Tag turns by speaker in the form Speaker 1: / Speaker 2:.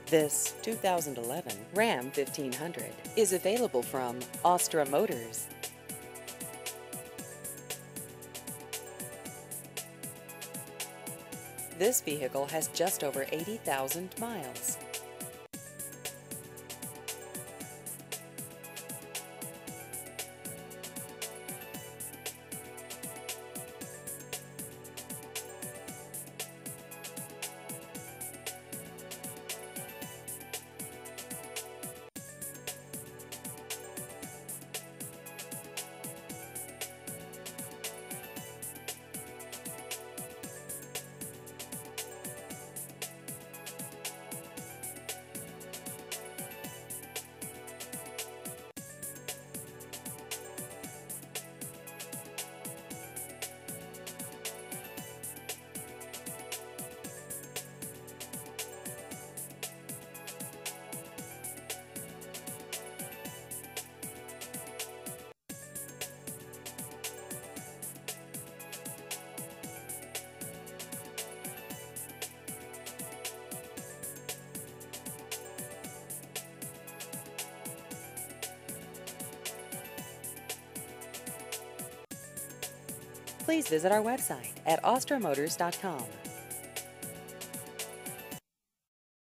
Speaker 1: This 2011 Ram 1500 is available from Astra Motors. This vehicle has just over 80,000 miles. Please visit our website at astramotors.com.